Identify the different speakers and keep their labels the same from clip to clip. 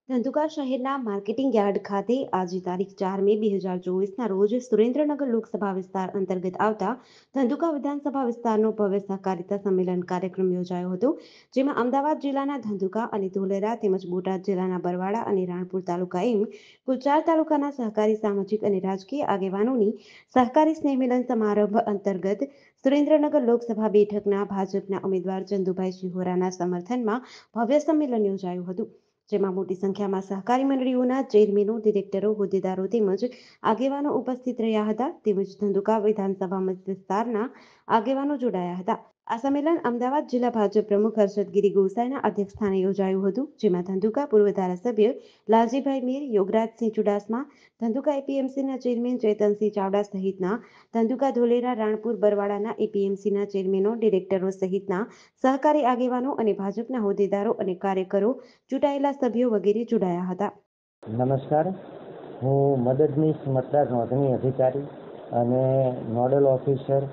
Speaker 1: ધંધુકા શહેરના marketing yard ખાતે આજે તારીખ 4 મે 2024ના રોજ સુરેન્દ્રનગર લોકસભા વિસ્તાર અંતર્ગત આવતા ધંધુકા વિધાનસભા વિસ્તારનો ભવ્ય સહકારિતા સંમેલન કાર્યક્રમ યોજાયો હતો, જેમાં અમદાવાદ જિલ્લાના ધંધુકા અને ધોલેરા તેમજ બોટાદ જિલ્લાના બરવાડા અને રાણપુર તાલુકા એમ કુલ 4 તાલુકાના સહકારી, સામાજિક અને રાજકીય આગેવાનોની સહકારી સ્નેહમિલન સમારંભ અંતર્ગત સુરેન્દ્રનગર લોકસભા બેઠકના ભાજપના ઉમેદવાર ચંદુભાઈ શિહોરાના સમર્થનમાં ભવ્ય સંમેલન યોજાયું હતું, જેમાં મોટી સંખ્યામાં સહકારી મંડળીઓના ચેરમેનો, ડિરેક્ટરો, હોદ્દેદારો તેમજ આગેવાનો ઉપસ્થિત રહ્યા હતા. તેમજ ધંધુકા વિધાનસભા મત વિસ્તારના આગેવાનો જોડાયા હતા. આ સંમેલન અમદાવાદ જિલ્લા ભાજપ પ્રમુખ હર્ષદગીરી ગોસાઈના અધ્યક્ષસ્થાને યોજાયું હતું, જેમાં ધંધુકા પૂર્વ ધારાસભ્ય લાલજીભાઈ મીર, યોગરાજસિંહ ચુડાસમા, ધંધુકા એપીએમસીના ચેરમેન ચેતનસિંહ ચાવડા સહિતના ધંધુકા, ધોલેરા, રાણપુર, બરવાડાના એપીએમસીના ચેરમેનો, ડિરેક્ટરો સહિતના સહકારી આગેવાનો અને ભાજપના હોદ્દેદારો અને કાર્યકરો, ચૂંટાયેલા સભ્યો વગેરે જોડાયા હતા.
Speaker 2: નમસ્કાર, હું મદદનીશ મતદાર નોંધણી અધિકારી અને નોડલ ઓફિસર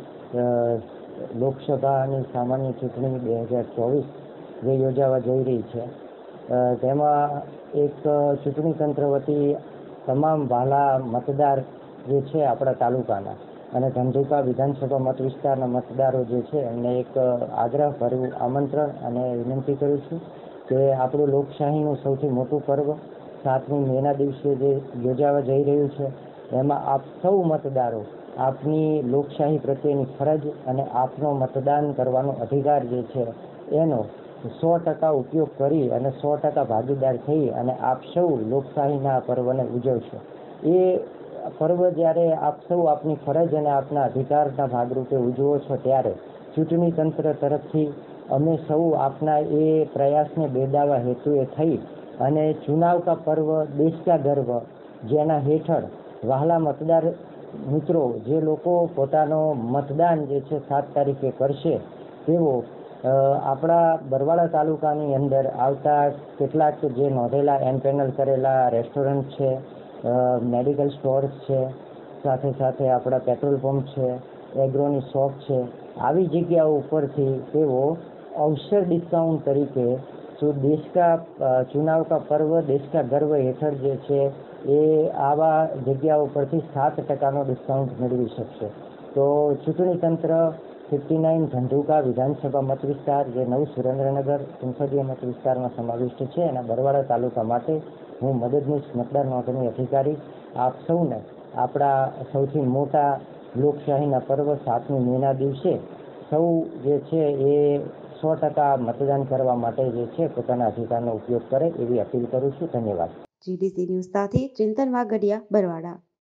Speaker 2: લોકસભાની સામાન્ય ચૂંટણી 2024 જે યોજાવા જઈ રહી છે, તેમાં એક ચૂંટણી તંત્ર વતી તમામ વહાલા મતદાર જે છે આપણા તાલુકાના અને ધંધુકા વિધાનસભા મત વિસ્તારના મતદારો જે છે એમને એક આગ્રહભર્યું આમંત્રણ અને વિનંતી કરું છું કે આપણું લોકશાહીનું સૌથી મોટું પર્વ 7મી મેના દિવસે જે યોજાવા જઈ રહ્યું છે, એમાં આપ સૌ મતદારો આપની લોકશાહી પ્રત્યેની ફરજ અને આપનો મતદાન કરવાનો અધિકાર જે છે એનો 100% ઉપયોગ કરી અને 100% ભાગીદાર થઈ અને આપ સૌ લોકશાહીના પર્વને ઉજવશો. એ પર્વ જ્યારે આપ સૌ આપની ફરજ અને આપના અધિકારના ભાગરૂપે ઉજવો છો, ત્યારે ચૂંટણી તંત્ર તરફથી અમે સૌ આપના એ પ્રયાસને બેદાવા હેતુએ થઈ અને ચુનાવ કા પર્વ દેશ કા ગર્વ, જેના હેઠળ વહાલા મતદાર મિત્રો જે લોકો પોતાનો મતદાન જે છે 7 તારીખે કરશે, તેઓ આપણા બરવાડા તાલુકાની અંદર આવતા કેટલાક જે નોંધેલા એનપેનલ કરેલા રેસ્ટોરન્ટ છે, મેડિકલ સ્ટોર્સ છે, સાથે સાથે આપણા પેટ્રોલ પંપ છે, એગ્રોની શોપ છે, આવી જગ્યાઓ ઉપરથી તેઓ અવસર ડિસ્કાઉન્ટ તરીકે जो देश का चुनाव का पर्व देश का गर्व હેઠળ જે છે એ આવા જગ્યાઓ પરથી 7% ડિસ્કાઉન્ટ મેળવી શકશે. તો ચૂંટણી તંત્ર 59 ધંધુકા વિધાનસભા મત વિસ્તાર જે નવ સુરેન્દ્રનગર સંસદીય મત વિસ્તારમાં સમાવિષ્ટ છે, એના બરવાડા તાલુકા માટે હું મદદનીશ મતદાર નોંધણી અધિકારી આપ સૌને આપણા સૌથી મોટા લોકશાહીના પર્વ 7મી મેના દિવસે સૌ જે છે એ 100% મતદાન કરવા માટે જે છે પોતાના અધિકારનો ઉપયોગ કરે એવી અપીલ કરું છું. ધન્યવાદ.
Speaker 1: જીડીસી ન્યૂઝ સાથે ચિંતન વાગડિયા, બરવાડા.